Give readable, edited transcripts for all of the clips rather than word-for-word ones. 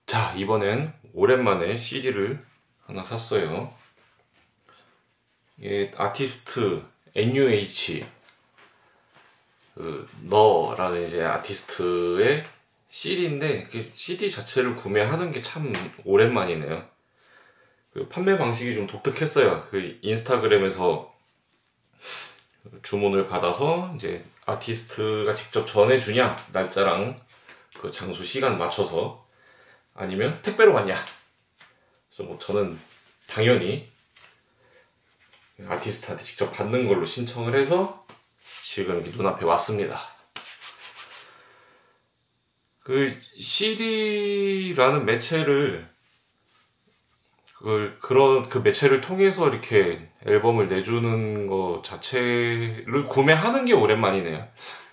자, 이번엔 오랜만에 CD를 하나 샀어요. 이게 아티스트 NUH 너라는 이제 아티스트의 CD인데 그 CD 자체를 구매하는 게 참 오랜만이네요. 그 판매 방식이 좀 독특했어요. 그 인스타그램에서 주문을 받아서 이제 아티스트가 직접 전해주냐, 날짜랑 그 장소 시간 맞춰서, 아니면 택배로 왔냐. 그래서 뭐 저는 당연히 아티스트한테 직접 받는 걸로 신청을 해서 지금 이렇게 눈앞에 왔습니다. 그 CD라는 매체를 그 매체를 통해서 이렇게 앨범을 내주는 거 자체를 구매하는 게 오랜만이네요.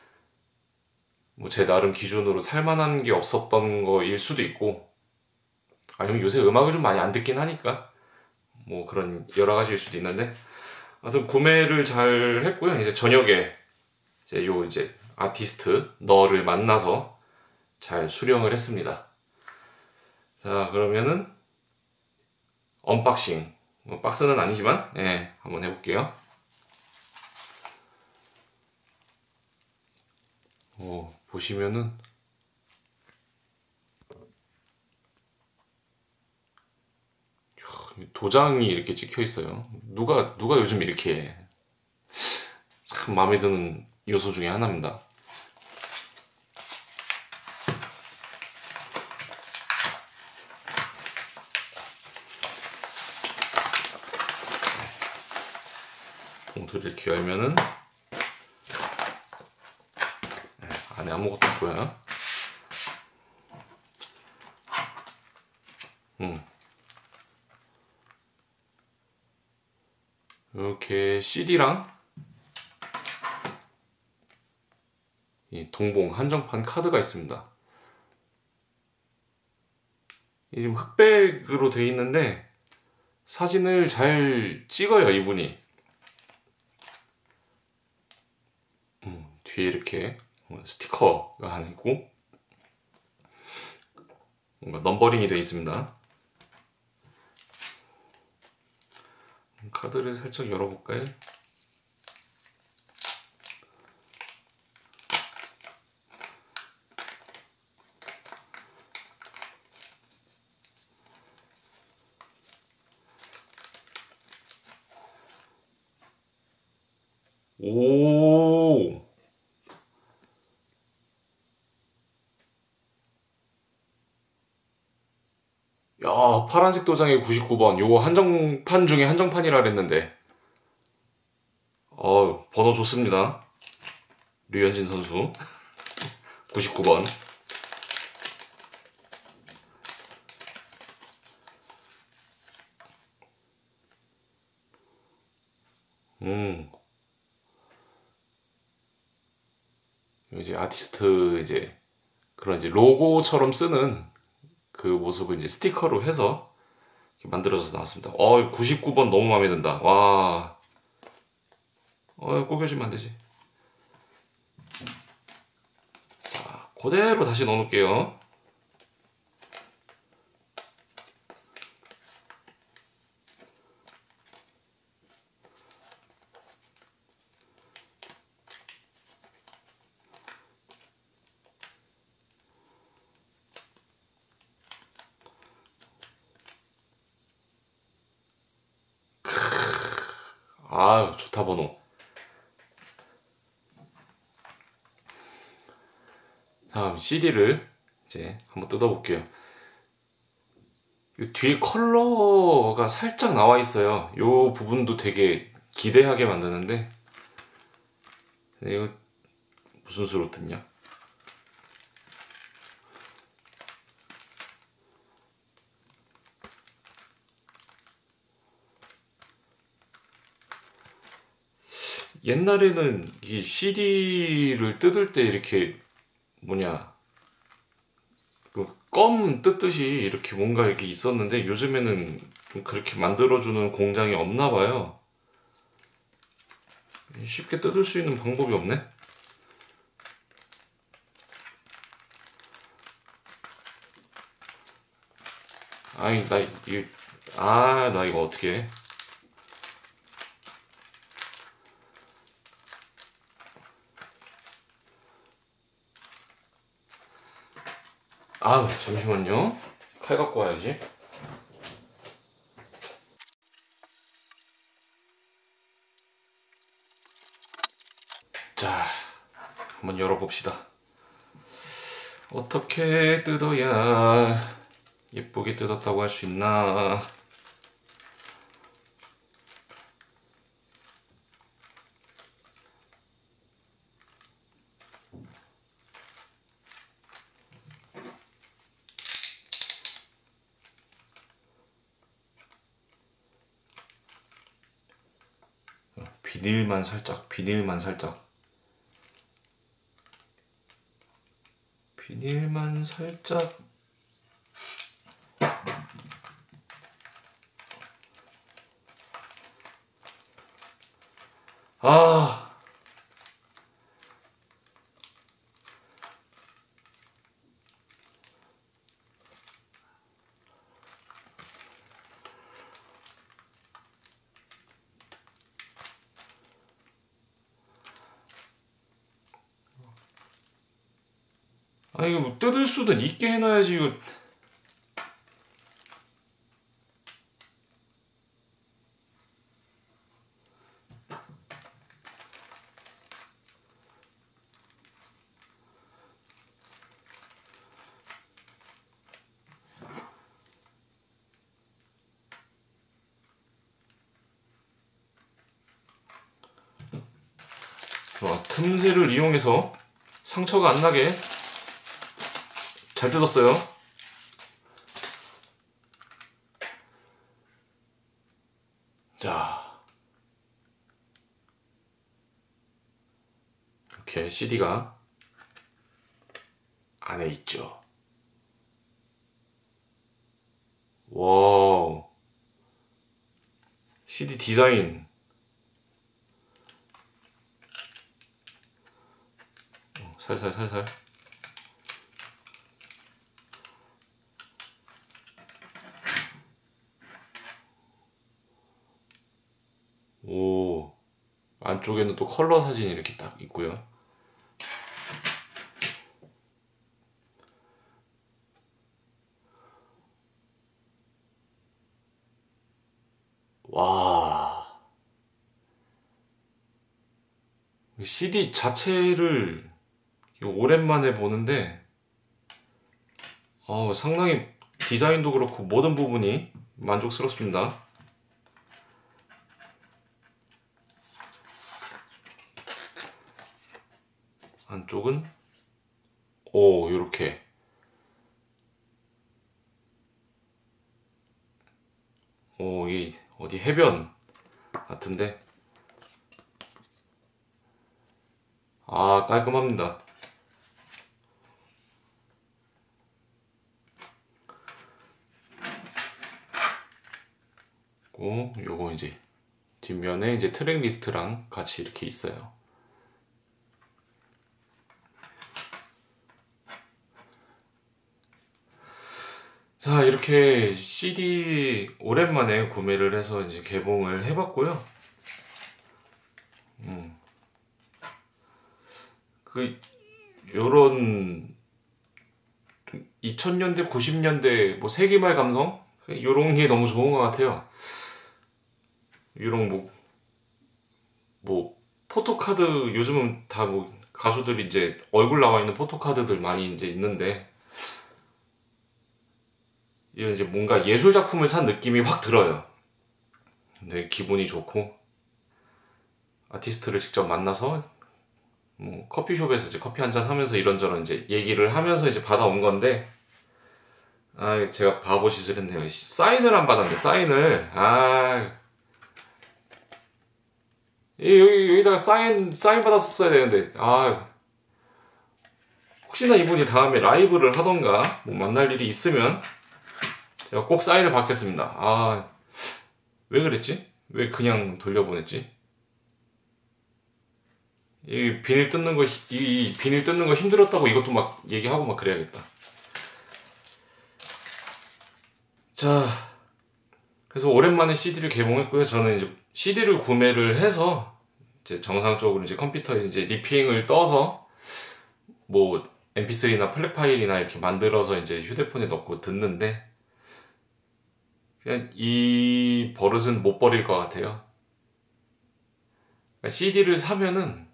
뭐 제 나름 기준으로 살만한 게 없었던 거일 수도 있고, 아니면 요새 음악을 좀 많이 안 듣긴 하니까 뭐 그런 여러 가지일 수도 있는데, 아무튼 구매를 잘 했고요. 이제 저녁에 이제 아티스트 너를 만나서 잘 수령을 했습니다. 자, 그러면은 언박싱, 뭐 박스는 아니지만 한번 해볼게요. 보시면은 도장이 이렇게 찍혀 있어요. 누가 요즘 이렇게 해. 참 마음에 드는 요소 중에 하나입니다. 봉투를 이렇게 열면은 안에 아무것도 없고요. 이렇게 CD랑 이 동봉 한정판 카드가 있습니다. 이 지금 흑백으로 되어 있는데 사진을 잘 찍어요, 이분이. 뒤에 이렇게 스티커가 하나 있고 뭔가 넘버링이 되어 있습니다. 카드를 살짝 열어볼까요? 오, 야, 파란색 도장에 99번. 요거 한정판 중에 한정판이라 그랬는데. 번호 좋습니다. 류현진 선수. 99번. 이제 아티스트 그런 로고처럼 쓰는 그 모습을 이제 스티커로 해서 이렇게 만들어서 나왔습니다. 99번 너무 마음에 든다. 와. 꾸겨주면 안 되지. 자, 그대로 다시 넣어놓을게요. 아, 좋다, 번호. 다음 CD를 이제 한번 뜯어볼게요. 이 뒤에 컬러가 살짝 나와 있어요. 이 부분도 되게 기대하게 만드는데, 이거 무슨 수로 뜯냐? 옛날에는 이 CD를 뜯을 때 이렇게 뭐냐, 그 껌 뜯듯이 이렇게 뭔가 이렇게 있었는데, 요즘에는 좀 그렇게 만들어주는 공장이 없나 봐요. 쉽게 뜯을 수 있는 방법이 없네? 아니, 나 이거 어떻게 해? 아, 잠시만요. 칼 갖고 와야지. 자, 한번 열어봅시다. 어떻게 뜯어야 예쁘게 뜯었다고 할 수 있나? 비닐만 살짝, 비닐만 살짝. 비닐만 살짝. 아, 이거 뭐 뜯을 수도 있게 해놔야지, 이거. 틈새를 이용해서 상처가 안 나게 잘 뜯었어요. 자, 이렇게 CD가 안에 있죠. 와우, CD 디자인. 살살 살살. 오, 안쪽에는 또 컬러 사진이 이렇게 딱 있고요. 와, CD 자체를 오랜만에 보는데 상당히 디자인도 그렇고 모든 부분이 만족스럽습니다. 안쪽은 요렇게 이 어디 해변 같은데 깔끔합니다. 요거 이제 뒷면에 이제 트랙 리스트랑 같이 이렇게 있어요. 자, 이렇게 CD 오랜만에 구매를 해서 이제 개봉을 해봤고요. 요런 2000년대, 90년대 뭐 세기말 감성? 요런 게 너무 좋은 것 같아요. 요런 뭐 포토카드, 요즘은 다 뭐 가수들이 이제 얼굴 나와 있는 포토카드들 많이 이제 있는데, 이런 이제 뭔가 예술 작품을 산 느낌이 확 들어요. 근데 기분이 좋고, 아티스트를 직접 만나서 뭐 커피숍에서 이제 커피 한잔 하면서 이런저런 이제 얘기를 하면서 이제 받아온 건데, 제가 바보 짓을 했네요. 사인을 안 받았네, 사인을. 여기다가 사인 받았었어야 되는데, 혹시나 이분이 다음에 라이브를 하던가 뭐 만날 일이 있으면 제가 꼭 사인을 받겠습니다. 왜 그랬지? 왜 그냥 돌려보냈지? 이 비닐 뜯는 거 힘들었다고 이것도 막 얘기하고 막 그래야겠다. 자, 그래서 오랜만에 CD를 개봉했고요. 저는 이제 CD를 구매를 해서 이제 정상적으로 이제 컴퓨터에 이제 리핑을 떠서 뭐 MP3나 플랫 파일이나 이렇게 만들어서 이제 휴대폰에 넣고 듣는데, 그냥 이 버릇은 못 버릴 것 같아요. CD를 사면은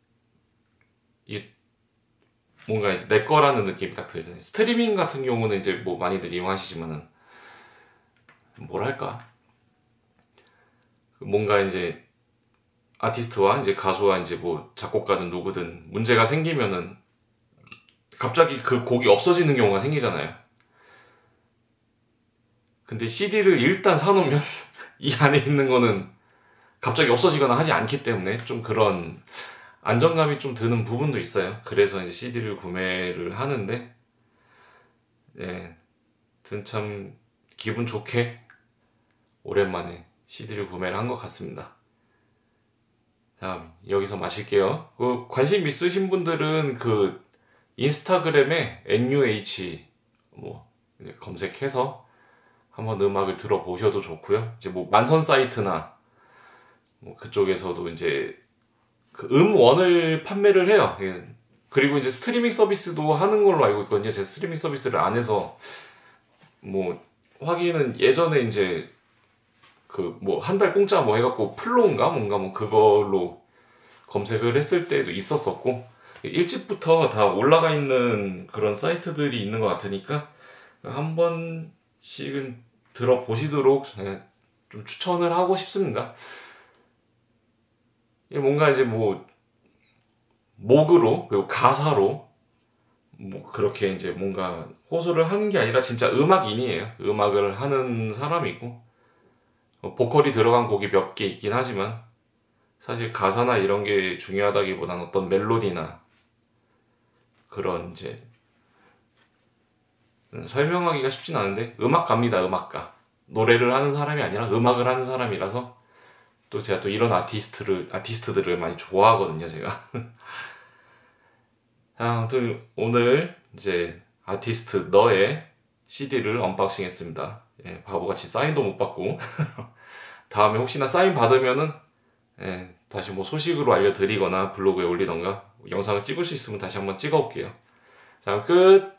이 뭔가 이제 내 거라는 느낌이 딱 들잖아요. 스트리밍 같은 경우는 이제 뭐 많이들 이용하시지만은 뭐랄까, 뭔가 이제 아티스트와 이제 가수와 이제 뭐 작곡가든 누구든 문제가 생기면은 갑자기 그 곡이 없어지는 경우가 생기잖아요. 근데 CD를 일단 사놓으면 이 안에 있는 거는 갑자기 없어지거나 하지 않기 때문에 좀 그런 안정감이 좀 드는 부분도 있어요. 그래서 이제 CD를 구매를 하는데, 예, 참 기분 좋게 오랜만에 CD를 구매를 한 것 같습니다. 자, 여기서 마칠게요. 관심 있으신 분들은 그 인스타그램에 NUH 뭐 검색해서 한번 음악을 들어보셔도 좋고요. 이제 뭐 만선 사이트나 뭐 그쪽에서도 이제 그 음원을 판매를 해요. 예. 그리고 이제 스트리밍 서비스도 하는 걸로 알고 있거든요. 제가 스트리밍 서비스를 안 해서 뭐 확인은 예전에 이제 그 뭐 한 달 공짜 뭐 해갖고 플로인가 뭔가 뭐 그걸로 검색을 했을 때도 있었었고, 일찍부터 다 올라가 있는 그런 사이트들이 있는 것 같으니까 한 번씩은 들어보시도록 좀 추천을 하고 싶습니다. 뭔가 이제 뭐 목으로 그리고 가사로 뭐 그렇게 이제 뭔가 호소를 하는 게 아니라 진짜 음악인이에요. 음악을 하는 사람이고, 보컬이 들어간 곡이 몇 개 있긴 하지만 사실 가사나 이런 게 중요하다기보다는 어떤 멜로디나 그런 이제 설명하기가 쉽진 않은데 음악가입니다. 음악가. 노래를 하는 사람이 아니라 음악을 하는 사람이라서 또 제가 또 이런 아티스트들을 많이 좋아하거든요, 제가. 아무튼 오늘 이제 아티스트 너의 CD를 언박싱 했습니다. 예, 바보같이 사인도 못 받고. 다음에 혹시나 사인 받으면은, 예, 다시 뭐 소식으로 알려드리거나 블로그에 올리던가 영상을 찍을 수 있으면 다시 한번 찍어 올게요. 자, 끝!